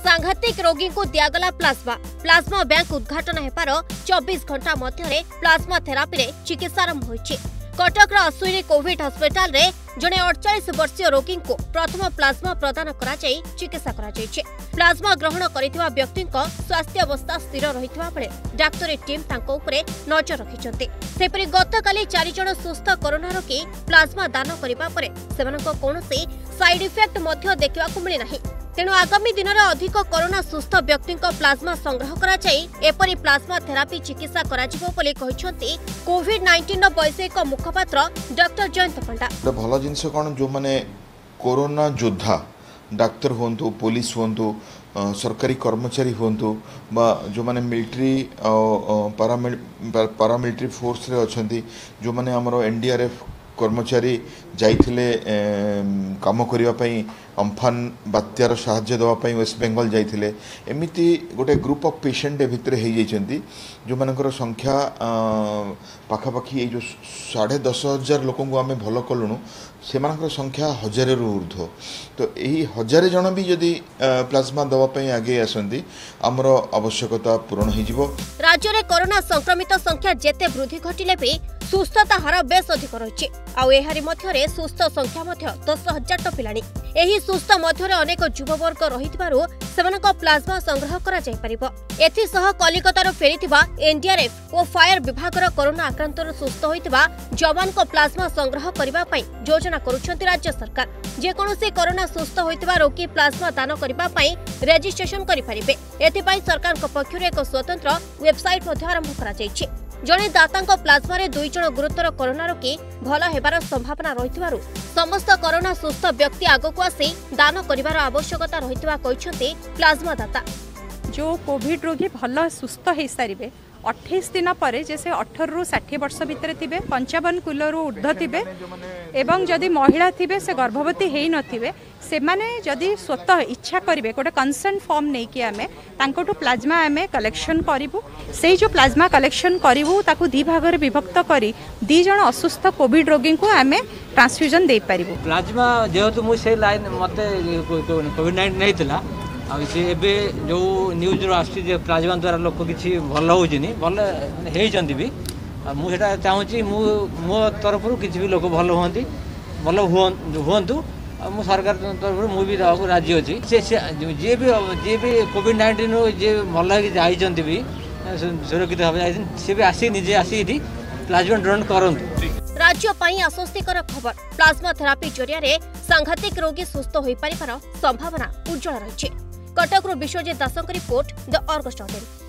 सांघातिक रोगी को दियागला plasma plasma bank उद्घाटन हेबार 24 घंटा मध्य प्लाज्मा थेरापी रे चिकित्सा आरंभ होइछि। कटक अश्विनी कोविड हॉस्पिटल रे जड़े 48 वर्षीय रोगी को प्रथम प्लाज्मा प्रदान करा जाई चिकित्सा करा जाइछि। प्लाज्मा ग्रहण करिथिबा व्यक्ति स्वास्थ्य अवस्था स्थिर रहिथिबा बेले डाक्टरी टीम तांको उपरे नजर रखिछन्ते। सेपरि गतकाली 4 जण सुस्थ कोरोना रोगी प्लाज्मा दान करिबा परे सेमानक कोनोसी साइड इफेक्ट मध्य देखिबाकू मिलि नाही। तेणु आगामी दिन में अधिक कोरोना सुस्थ व्यक्ति प्लाज्मा संग्रह कराई प्लाज्मा थेरापी चिकित्सा कोविड-19 वैश्विक मुखपात्र डॉक्टर जयंत पंडा। भल जिन कौन जो मैंने कोरोना योद्धा डाक्तर हूँ पुलिस हूँ सरकारी कर्मचारी हूँ जो मैंने मिलिट्री पारामिलिट्री फोर्स रे अच्छा जो मैंने आमर एनडीआरएफ कर्मचारी जाइथिले काम करने अम्फान बात्यार साहाय्य देवाई वेस्ट बेंगल जाइथिले एमिति गोटे ग्रुप ऑफ पेशेंट भितर हो जाइछन्ति जो मानकर संख्या पाखापाखि ये जो 10,500 लोक को आम भल कलुणु से संख्या 1000 रु ऊर्ध्व। तो यही 1000 जन भी जदि प्लाज्मा देवाई आगे आसती आमर आवश्यकता पूरण हो। राज्य में कोरोना संक्रमित संख्या जेते वृद्धि घटिले भी सुस्थता हार बेस अधिक रही आहारी मध्य सुस्थ संख्या 10,000 टपिलाणी। एही सुस्थ मध्य अनेक युववर्ग रहितबारु सेमानक प्लाज्मा संग्रह करा जाय परिबो। एथिसह कलिकतार फेरिथिबा एनडीआरएफ और फायर विभागर कोरोना आक्रांतर सुस्थ होइतिबा जवान को प्लाज्मा संग्रह करिबा पई योजना करूछन्ति राज्य सरकार। जे कोनोसी कोरोना सुस्थ होइतिबा रोगी प्लाज्मा दान करिबा पई रजिस्ट्रेशन करि परिबे। एथिपई सरकार को पक्षर एक स्वतंत्र वेबसाइट मध्ये आरंभ करा जायछि। जड़े दाता प्लाज्मा रे 2 जण गुरुतर कोरोना रोगी भल हेबार संभावना रहितबारु समस्त कोरोना सुस्थ व्यक्ति आगको आसी दान करिवार आवश्यकता रहितबा कहिसंते प्लाज्मा दाता। जो कोविड रोगी भल सुस्थ हो सारे 28 दिन पर जैसे 18 रु 60 वर्ष भितर थे 55 किलो ऊर्ध्व थे एवं जदि महिला थे से गर्भवती हो नथिबे से माने जदि स्वतः इच्छा करेंगे गोटे कंसेंट फॉर्म नहीं कि आमे तांकोटू प्लाज्मा आमे कलेक्शन करिवु। से जो प्लाज्मा कलेक्शन करिवु ताकू 2 भाग रे विभक्त करी 2 जण असुस्थ कोविड रोगी को आमे ट्रांसफ्यूजन दे पारिबु। प्लाज्मा जेहेतु मु से लाइन मते कोविड-19 नहीं थिला आ से एबे जो न्यूज रो आसी जे प्लाज्मा द्वारा लोक किछि भल होजनी भल हेजंती भी मु सेटा चाहूची मो तरफ रु किछि भी लोक भल होंती भल हुंतु मु सरकार तरफ मु भी राजी अच्छी जे भी कोविड-19 जे भल जाइछंती भी सुरक्षित भाव से भी आसी निजे आसी प्लाज्मा डोनेट करंतु। राज्य पई आश्वस्तिकर खबर प्लाज्मा थेरापी जरिया सांघातिक रोगी सुस्थ होई परिबार संभावना उज्जवल रही। कटक विश्वजित दासक रिपोर्ट द अर्गस।